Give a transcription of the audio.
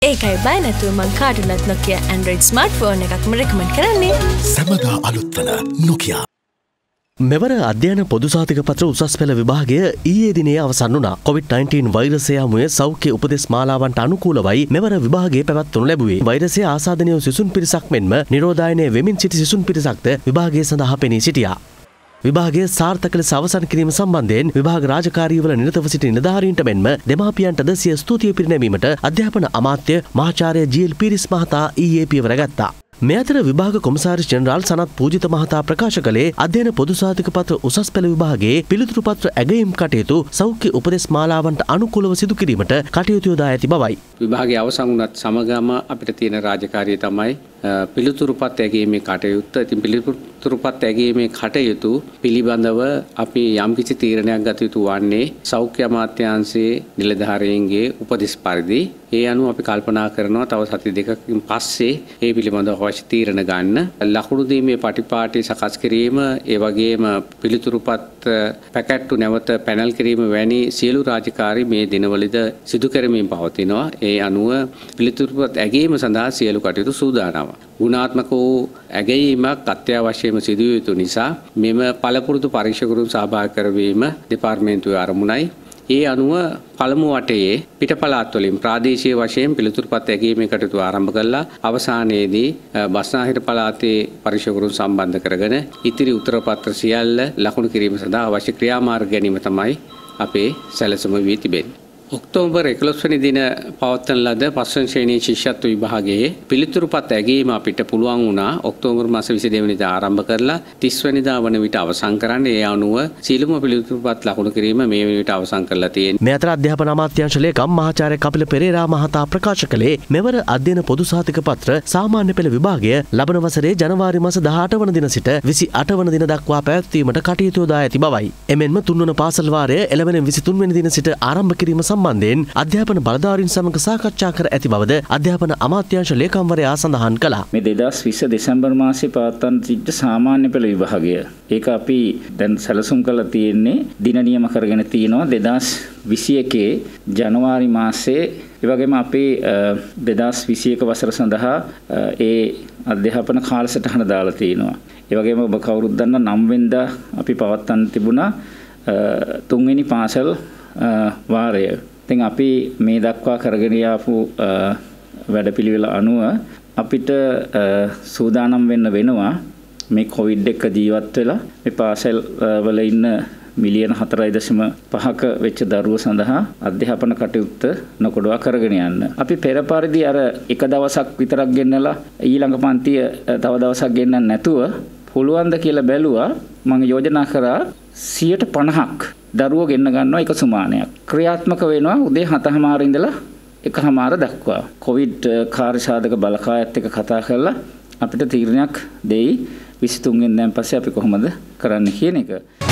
ඒකයි බය නැතුව මං කාටුනත් Nokia Android smartphone එකක්ම recommend කරන්නේ. සමගා අලුත්වන Nokia. මෙවර අධ්‍යයන පොදු සහතික පත්‍ර උසස් පෙළ විභාගය ඊයේ දිනේ අවසන් වුණා. COVID-19 වෛරසය හමුවේ සෞඛ්‍ය උපදෙස් මාලාවන්ට අනුකූලවයි මෙවර විභාගය පැවැත්වනු ලැබුවේ. වෛරසය ආසාදනය වූ සිසුන් පිරිසක් මෙන්ම නිරෝධායනය වෙමින් සිටි සිසුන් පිරිසක්ද විභාගය සඳහා පෙනී සිටියා. විභාගයේ සාර්ථක ලෙස අවසන් කිරීම සම්බන්ධයෙන් විභාග රාජකාරිවල නිරතව සිටි නිලධාරීන්ට මෙන්ම දෙමාපියන්ටද සිය ස්තුතිය පිරිනැමීමට අධ්‍යාපන අමාත්‍ය මහාචාර්ය ජී.එල්. පීරිස් මහතා ඊයේ පියවර ගත්තා. මේ අතර විභාග කොමසාරිස් ජෙනරාල් සනත් පූජිත මහතා ප්‍රකාශ කළේ අධ්‍යයන පොදු සහතික පත්‍ර උසස් පෙළ විභාගයේ පිළිතුරු පත්‍ර ඇගයීම් කටයුතු සෞඛ්‍ය උපදෙස් මාලාවන්ට අනුකූලව සිදු කිරීමට කටයුතු යොදා ඇති බවයි. විභාගය අවසන් වුණත් සමගම අපිට තියෙන රාජකාරිය තමයි පිළිතුරුපත් ඇගීමේ කටයුත්ත. ඉතින් පිළිතුරුපත් ඇගීමේ කටයුතු පිළිබඳව අපි යම්කිසි තීරණයක් ගත යුතු වන්නේ සෞඛ්‍ය අමාත්‍යාංශයේ නිලධාරීන්ගේ උපදෙස් පරිදි. ඒ අනුව අපි කල්පනා කරනවා තව සති දෙකකින් පස්සේ ඒ පිළිබඳව අවශ්‍ය තීරණ ගන්න. ලකුණු දීමේ පටිපාටි සකස් කිරීම, ඒ වගේම පිළිතුරුපත් පැකට්ටු නැවත පැනල් කිරීම වැනි සියලු රාජකාරී මේ දිනවලද සිදු කරමින් පවතිනවා. ඒ අනුව පිළිතුරුපත් ඇගීම සඳහා සියලු කටයුතු සූදානම්. ගුණාත්මක වූ ඇගයීමක් අත්‍යවශ්‍යම සිදු යුතු නිසා මෙම පළපුරුදු පරීක්ෂකවරුන් සහභාගී කරවීම දෙපාර්තමේන්තුවේ අරමුණයි. ඒ අනුව පළමු වටයේ පිටපළාත් වලින් ප්‍රාදේශීය වශයෙන් පිළිතුරුපත් ඇගීමේ කටයුතු ආරම්භ කළා. අවසානයේදී බස්නාහිර පළාතේ පරීක්ෂකවරුන් සම්බන්ධ කරගෙන ඉතිරි උත්තර පත්‍ර සියල්ල ලකුණු කිරීම සඳහා අවශ්‍ය ක්‍රියාමාර්ග ගැනීම තමයි අපේ සැලසුම වී තිබෙන්නේ. ඔක්තෝබර් 11 වෙනි දින පවත්වන ලද 5 වෙනි ශ්‍රේණියේ ශිෂ්‍යත්ව විභාගයේ පිළිතුරුපත් ඇගීම අපිට පුළුවන් වුණා ඔක්තෝබර් මාස 22 වෙනිදා ආරම්භ කරලා 30 වෙනිදා වන විට අවසන් කරන්න. ඒ අනුව සීලම පිළිතුරුපත් ලකුණු කිරීම මේ වන විට අවසන් කරලා තියෙනවා. මේ අතර අධ්‍යාපන අමාත්‍යාංශ ලේකම් මහාචාර්ය කපිල පෙරේරා මහතා ප්‍රකාශ කළේ මෙවර අධ්‍යයන පොදු සහතික පත්‍ර සාමාන්‍ය පෙළ විභාගය ලබන වසරේ ජනවාරි මාස 18 වන දින සිට 28 වන දින දක්වා පැවැත්වීමට කටයුතු යොදා ඇති බවයි. එමෙන්ම 3 වන පාසල් වාරය එළවෙන 23 වෙනි දින සිට ආරම්භ කිරීම සම්බන්ධයෙන් අධ්‍යාපන බලධාරීන් සමග සාකච්ඡා කර ඇති බවද අධ්‍යාපන අමාත්‍යාංශ ලේකම්වරයා සඳහන් කළා. මේ 2020 දෙසැම්බර් මාසයේ පවත්වන සිට සාමාන්‍ය පෙළ විභාගය. ඒක අපි දැන් සැලසුම් කරලා තියෙන්නේ දින නියම කරගෙන තිනවා 2021 ජනවාරි මාසයේ. ඒ වගේම අපි 2021 වසර සඳහා ඒ අධ්‍යාපන කාලසටහන දාලා තිනවා. ඒ වගේම ඔබ කවුරුත් දන්න 9 වෙනිදා අපි පවත්වන්න තිබුණා 3 වෙනි පාසල් වාරය. ඉතින් අපි මේ දක්වා කරගෙන ආපු වැඩපිළිවෙල අනුව අපිට සූදානම් වෙන්න වෙනවා මේ කොවිඩ් එක ජීවත් වෙලා මේ පාසල් වල ඉන්න මිලියන 4.5ක වෙච්ච දරුවෝ සඳහා අධ්‍යාපන කටයුත්ත නොකොඩවා කරගෙන යන්න. අපි පෙර පරිදි අර එක දවසක් විතරක් ගෙන්නලා ඊළඟ පන්තිය තව දවසක් ගෙන්නන්න නැතුව පුළුවන් ද කියලා බැලුවා. මම යෝජනා කරා 50%ක් දරුවෝ ගෙන්න ගන්නවා එක සුමානයක්. ක්‍රියාත්මක වෙනවා උදේ 7:00 ඉඳලා 1:00 දක්වා. කොවිඩ් කාර්යසාධක බලකායත් එක්ක කතා කරලා අපිට තීරණයක් දෙයි 23 වෙනිදාන් පස්සේ අපි කොහොමද කරන්න කියන එක.